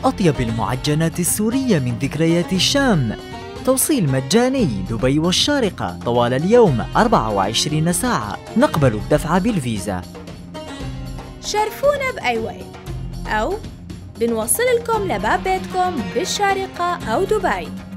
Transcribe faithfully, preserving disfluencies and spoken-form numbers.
أطيب المعجنات السورية من ذكريات الشام. توصيل مجاني دبي والشارقة طوال اليوم أربعة وعشرين ساعة. نقبل الدفع بالفيزا. شرفونا بأي وقت، أو بنوصل لكم لباب بيتكم بالشارقة أو دبي.